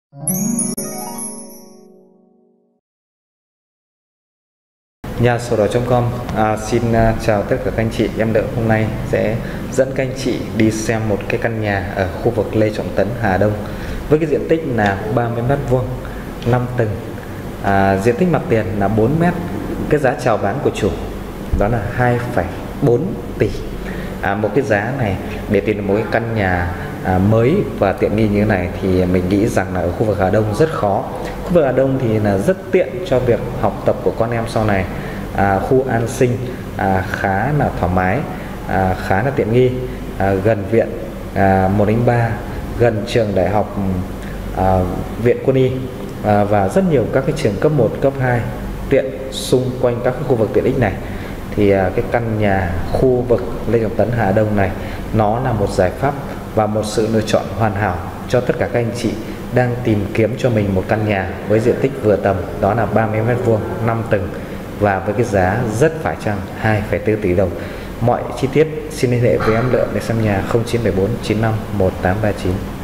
Nhà sổ đỏ.com xin chào tất cả các anh chị. Em Đợi hôm nay sẽ dẫn các anh chị đi xem một cái căn nhà ở khu vực Lê Trọng Tấn, Hà Đông với cái diện tích là 30 m², 5 tầng, diện tích mặt tiền là 4 m. Cái giá chào bán của chủ đó là 2,4 tỷ. Một cái giá này để tìm được một cái căn nhà mới và tiện nghi như thế này thì mình nghĩ rằng là ở khu vực Hà Đông rất khó. Khu vực Hà Đông thì là rất tiện cho việc học tập của con em sau này. Khu an sinh khá là thoải mái, khá là tiện nghi, gần viện 103, gần trường đại học Viện Quân y và rất nhiều các cái trường cấp 1, cấp 2 tiện xung quanh các cái khu vực tiện ích này. Thì cái căn nhà khu vực Lê Trọng Tấn, Hà Đông này nó là một giải pháp và một sự lựa chọn hoàn hảo cho tất cả các anh chị đang tìm kiếm cho mình một căn nhà với diện tích vừa tầm, đó là 30 m², 5 tầng và với cái giá rất phải chăng 2,4 tỷ đồng. Mọi chi tiết xin liên hệ với em Lợi để xem nhà 0974 95 1839.